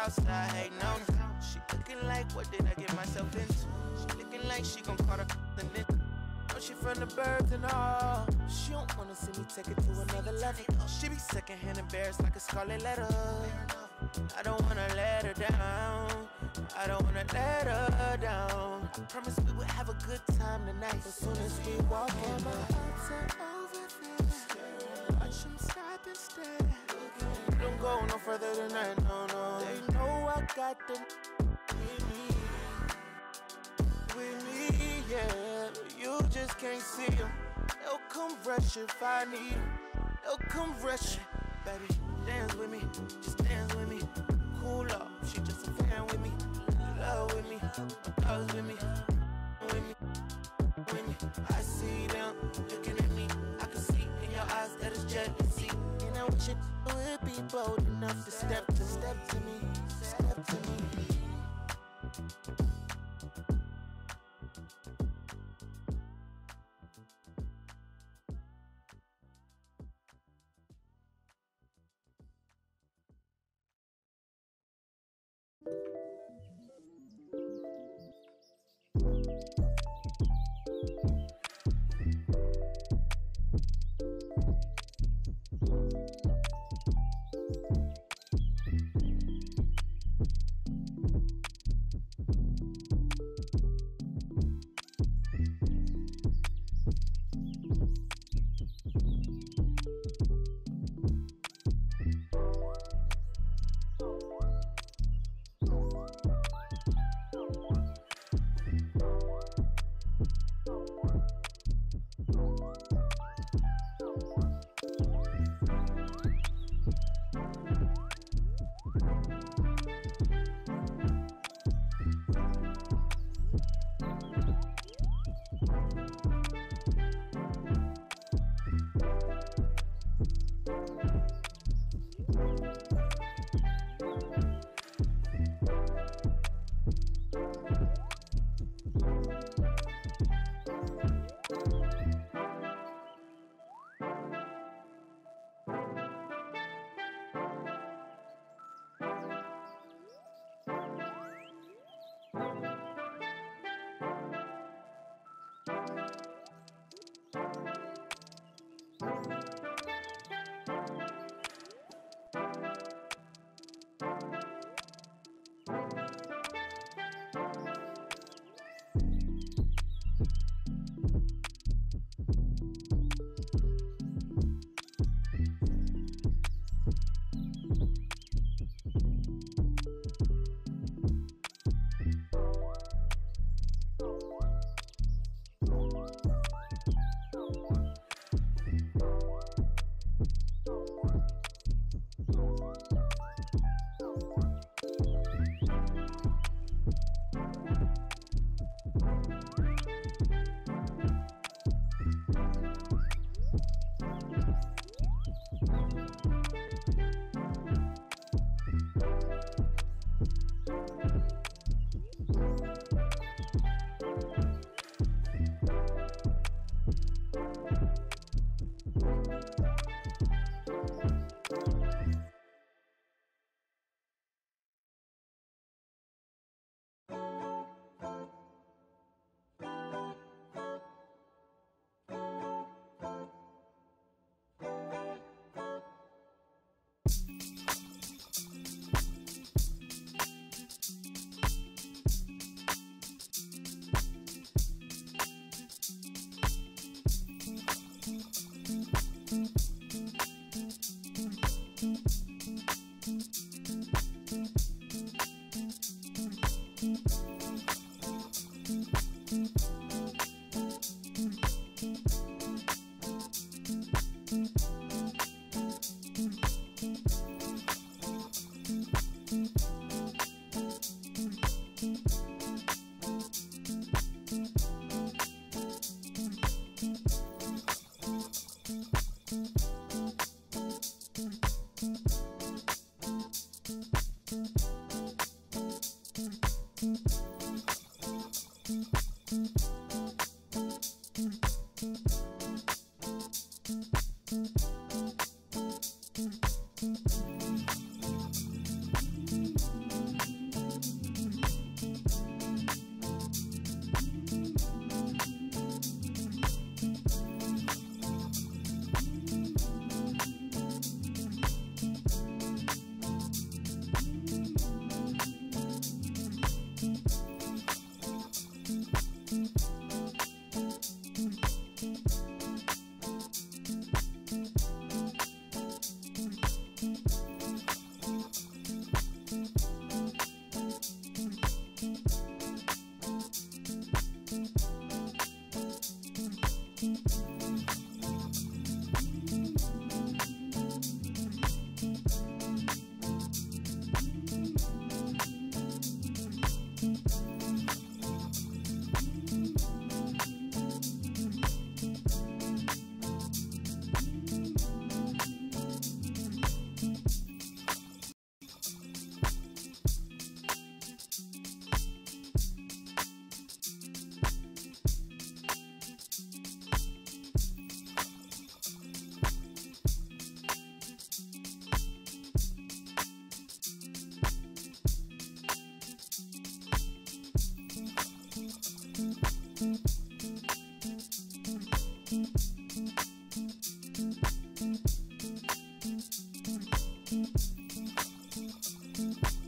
outside hating on her. She looking like, what did I get myself into? She looking like she gon' call her and then know she from the burbs and all. She don't wanna see me take it to another level. She be secondhand embarrassed like a scarlet letter. I don't wanna let her down. I don't wanna let her down. I promise we would have a good time tonight. As soon as we walk in, my thoughts are over there. Watch them stop and stare. Don't go no further than that, no, no. They know I got them with me, yeah. You just can't see them. They'll come rush if I need them. They'll come rush, baby. Dance with me, just dance with me. Cool off, she just a fan with me. Love with me, loves with me, with me, with me. I see them looking at me. I can see in your eyes that it's jealousy. And I wish it would be bold enough to step to me, step to me.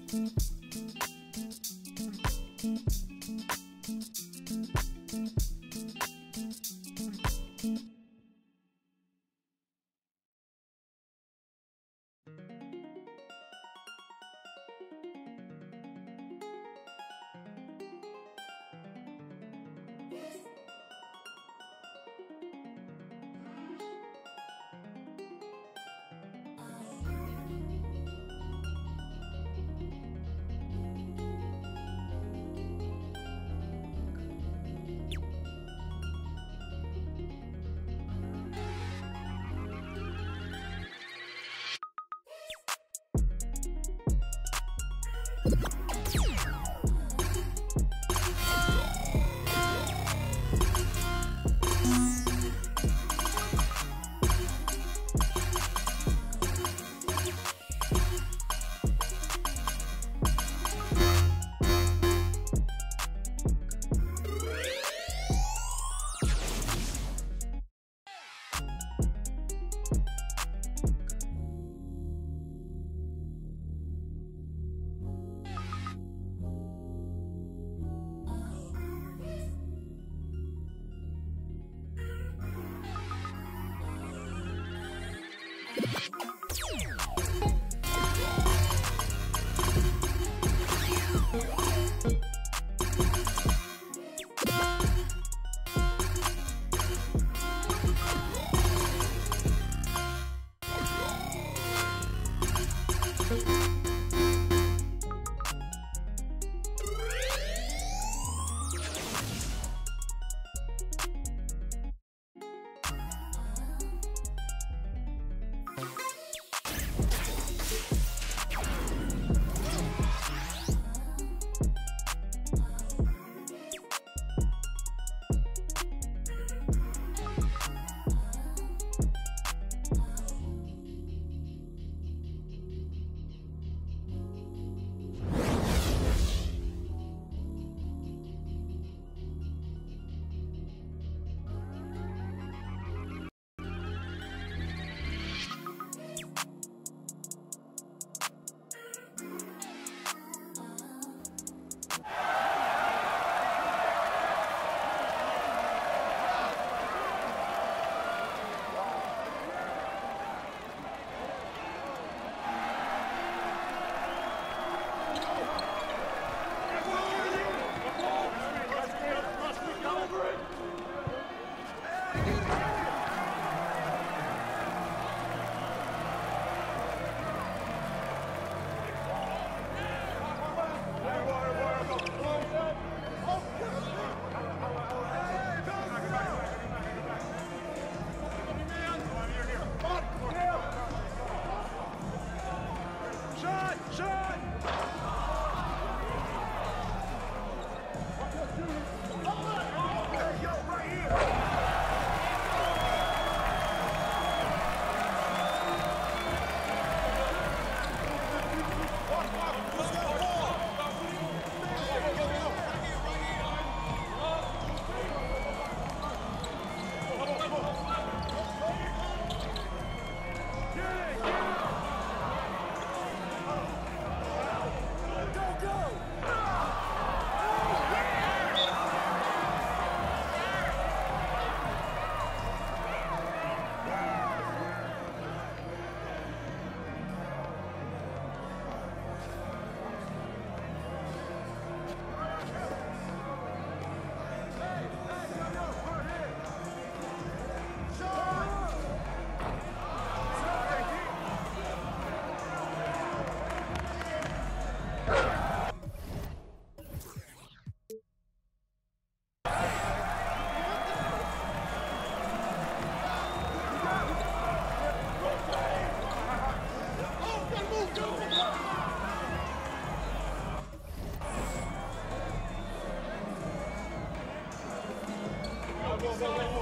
go, go, go.